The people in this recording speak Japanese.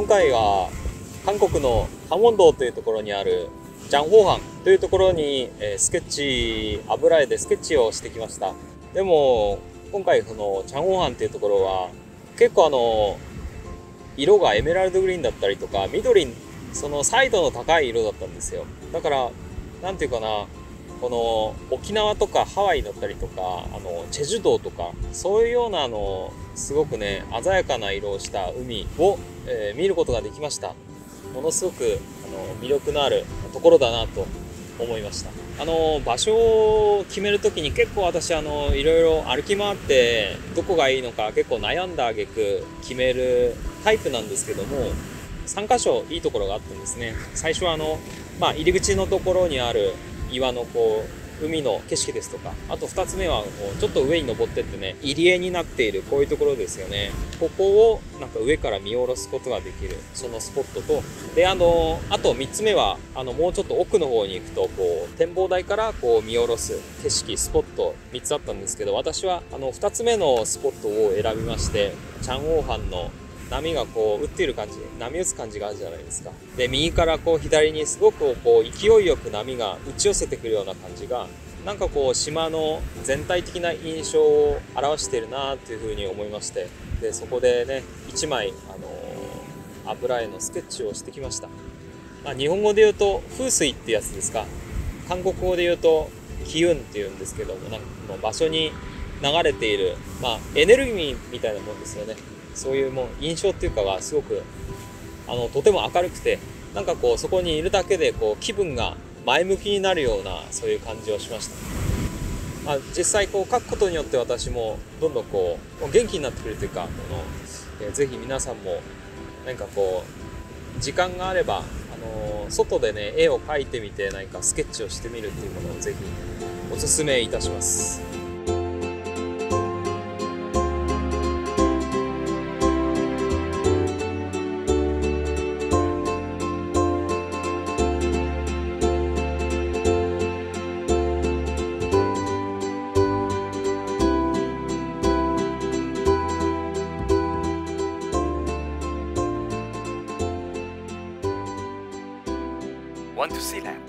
今回は韓国のカンウォン道というところにあるジャンホーハンというところに油絵でスケッチをしてきました。でも今回そのジャンホーハンというところは結構色がエメラルドグリーンだったりとか緑、そのサイドの高い色だったんですよ。だからなんていうかな、この沖縄とかハワイだったりとかチェジュ島とかそういうようなすごくね鮮やかな色をした海を、見ることができました。ものすごく魅力のあるところだなと思いました。場所を決めるときに結構私いろいろ歩き回ってどこがいいのか結構悩んだ挙句決めるタイプなんですけども、3カ所いいところがあったんですね。最初は入り口のところにある岩の海の景色ですとか、あと2つ目はちょっと上に登ってってね、入り江になっているこういうところですよね。ここをなんか上から見下ろすことができるそのスポットと、であと3つ目はもうちょっと奥の方に行くと展望台から見下ろす景色スポット3つあったんですけど、私は2つ目のスポットを選びまして、チャンオーハンの波が打っている感じ、波打つ感じがあるじゃないですか。で右から左にすごく勢いよく波が打ち寄せてくるような感じが、なんか島の全体的な印象を表しているなというふうに思いまして、でそこでね1枚油絵のスケッチをしてきました。日本語で言うと風水ってやつですか、韓国語で言うと気運っていうんですけども、なんか場所に流れている、エネルギーみたいなもんですよね。そういう印象っていうかがすごくとても明るくて、なんかそこにいるだけで気分が前向きになるようなそういう感じをしました。実際描くことによって私もどんどん元気になってくるというか、ぜひ皆さんも何か時間があれば外でね絵を描いてみて何かスケッチをしてみるっていうものをぜひおすすめいたします。 Want to see land?